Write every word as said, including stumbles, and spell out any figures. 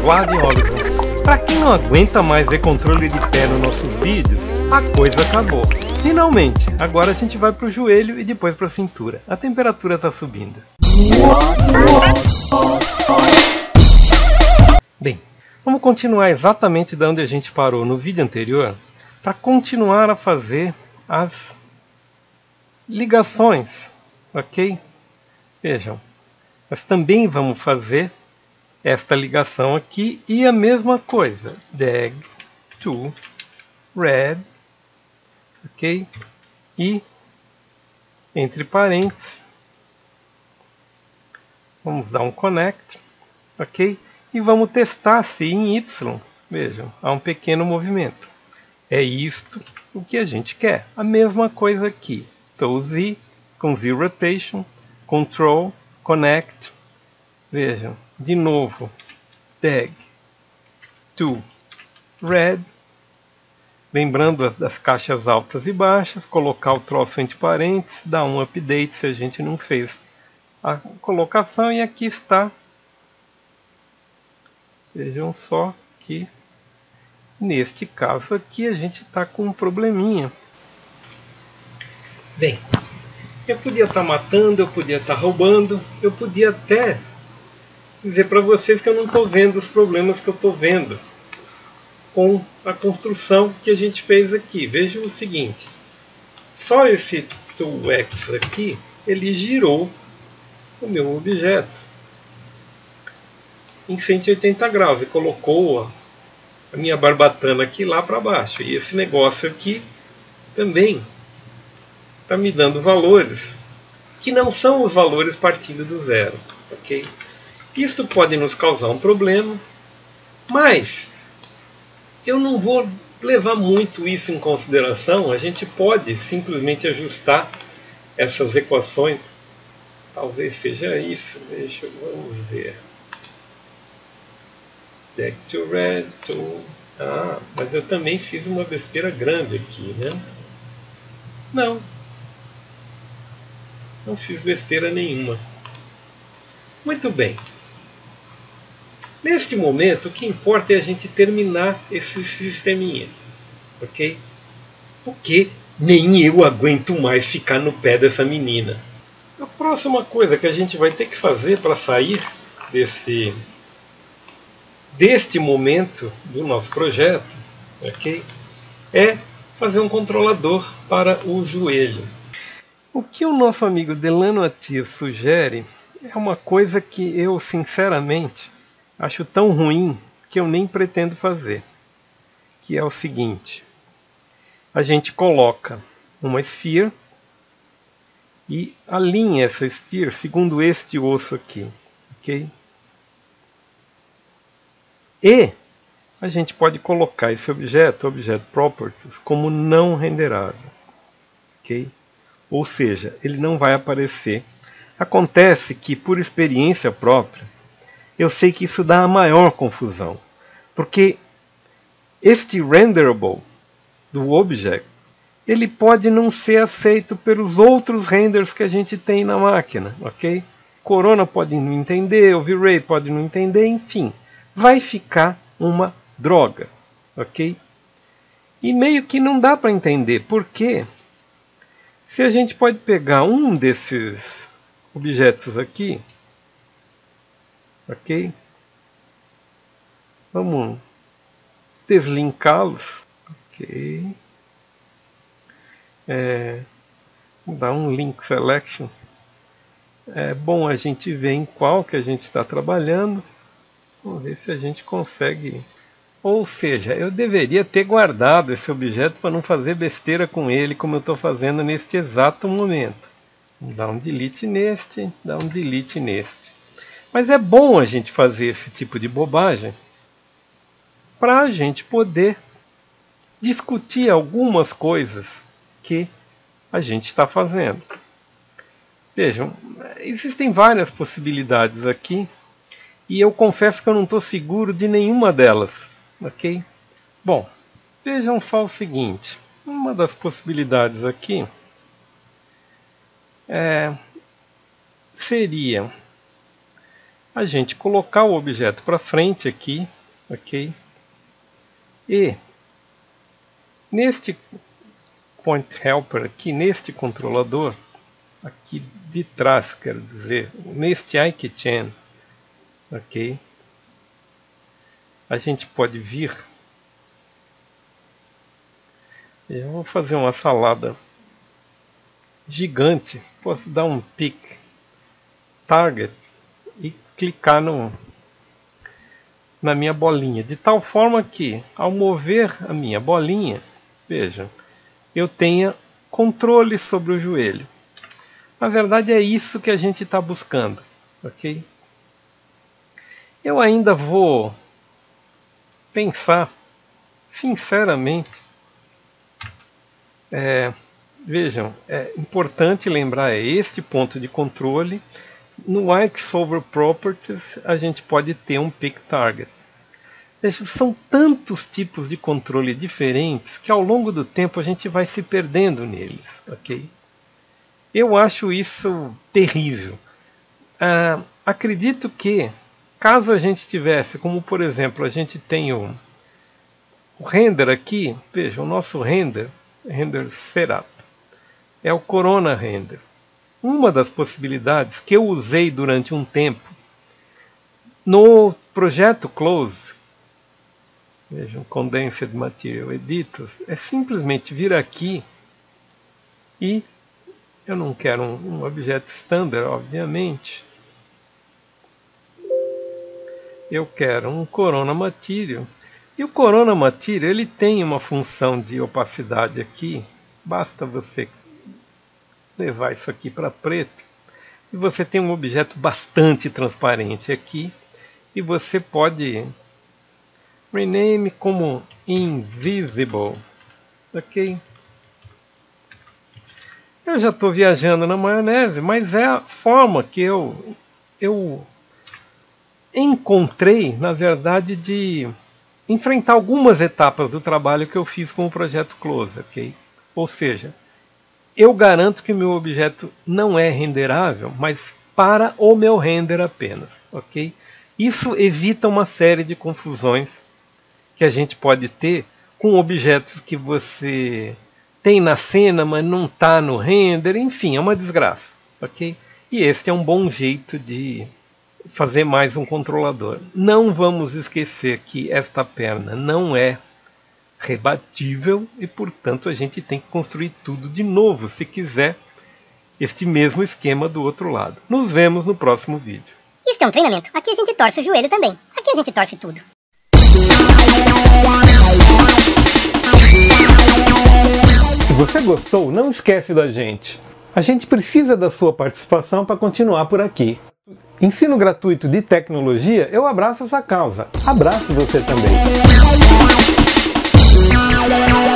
Vlad Oliver. Para quem não aguenta mais ver controle de pé nos nossos vídeos, a coisa acabou. Finalmente, agora a gente vai para o joelho e depois para a cintura. A temperatura está subindo. Bem, vamos continuar exatamente de onde a gente parou no vídeo anterior para continuar a fazer as ligações, ok? Vejam, nós também vamos fazer esta ligação aqui e a mesma coisa, dag to red, ok? E entre parênteses, vamos dar um connect, ok? E vamos testar se em Y, vejam, há um pequeno movimento. É isto o que a gente quer. A mesma coisa aqui, to Z com Z rotation, control, connect, vejam, de novo, dag to red, lembrando as, das caixas altas e baixas, colocar o troço entre parênteses, dar um update se a gente não fez a colocação, e aqui está, vejam só que neste caso aqui a gente está com um probleminha. Bem, eu podia estar matando, eu podia estar roubando, eu podia até dizer para vocês que eu não estou vendo os problemas que eu estou vendo com a construção que a gente fez aqui. Vejam o seguinte, só esse dois x aqui, ele girou o meu objeto em cento e oitenta graus e colocou a, a minha barbatana aqui lá para baixo. E esse negócio aqui também está me dando valores que não são os valores partindo do zero, ok? Isso pode nos causar um problema, mas eu não vou levar muito isso em consideração. A gente pode simplesmente ajustar essas equações. Talvez seja isso. Deixa eu vamos ver. Dag to red to... Ah, mas eu também fiz uma besteira grande aqui, né? Não. Não fiz besteira nenhuma. Muito bem. Neste momento, o que importa é a gente terminar esse sisteminha, ok? Porque nem eu aguento mais ficar no pé dessa menina. A próxima coisa que a gente vai ter que fazer para sair desse, deste momento do nosso projeto, ok? É fazer um controlador para o joelho. O que o nosso amigo Delano Atias sugere é uma coisa que eu, sinceramente, acho tão ruim que eu nem pretendo fazer, que é o seguinte: a gente coloca uma sphere e alinha essa sphere segundo este osso aqui, ok? E a gente pode colocar esse objeto, objeto properties, como não renderável, ok? Ou seja, ele não vai aparecer. Acontece que, por experiência própria, eu sei que isso dá a maior confusão, porque este renderable do object, ele pode não ser aceito pelos outros renders que a gente tem na máquina, ok? Corona pode não entender, o V-Ray pode não entender, enfim, vai ficar uma droga, ok? E meio que não dá para entender, porque se a gente pode pegar um desses objetos aqui, ok? Vamos deslinká-los, ok? É, vou dar um link selection. É bom a gente ver em qual que a gente está trabalhando. Vamos ver se a gente consegue. Ou seja, eu deveria ter guardado esse objeto para não fazer besteira com ele, como eu estou fazendo neste exato momento. Vou dar um delete neste, dar um delete neste. Mas é bom a gente fazer esse tipo de bobagem para a gente poder discutir algumas coisas que a gente está fazendo. Vejam, existem várias possibilidades aqui e eu confesso que eu não estou seguro de nenhuma delas, ok? Bom, vejam só o seguinte, uma das possibilidades aqui é, seria a gente colocar o objeto para frente aqui, ok? E neste Point Helper aqui, neste controlador, aqui de trás, quero dizer, neste iKeychain, ok? A gente pode vir. Eu vou fazer uma salada gigante. Posso dar um pick target e clicar no, na minha bolinha, de tal forma que, ao mover a minha bolinha, vejam, eu tenha controle sobre o joelho. Na verdade é isso que a gente está buscando, ok? Eu ainda vou pensar, sinceramente, é, vejam, é importante lembrar é este ponto de controle. No Ikesolver Properties a gente pode ter um Pick Target. São tantos tipos de controle diferentes que ao longo do tempo a gente vai se perdendo neles, ok? Eu acho isso terrível. Ah, acredito que, caso a gente tivesse, como por exemplo, a gente tem o, o render aqui, veja, o nosso render, render setup, é o Corona Render. Uma das possibilidades que eu usei durante um tempo no projeto Close, vejam, Condensed Material Editor, é simplesmente vir aqui e eu não quero um, um objeto standard, obviamente. Eu quero um Corona Material. E o Corona Material ele tem uma função de opacidade aqui. Basta você levar isso aqui para preto. E você tem um objeto bastante transparente aqui. E você pode rename como Invisible. Ok? Eu já estou viajando na maionese, mas é a forma que eu, eu encontrei, na verdade, de enfrentar algumas etapas do trabalho que eu fiz com o projeto Close, ok? Ou seja, eu garanto que o meu objeto não é renderável, mas para o meu render apenas, ok? Isso evita uma série de confusões que a gente pode ter com objetos que você tem na cena, mas não está no render, enfim, é uma desgraça, ok? E este é um bom jeito de fazer mais um controlador. Não vamos esquecer que esta perna não é rebatível e, portanto, a gente tem que construir tudo de novo se quiser este mesmo esquema do outro lado. Nos vemos no próximo vídeo. Isso é um treinamento. Aqui a gente torce o joelho também. Aqui a gente torce tudo. Se você gostou, não esquece da gente. A gente precisa da sua participação para continuar por aqui. Ensino gratuito de tecnologia, eu abraço essa causa. Abraço você também.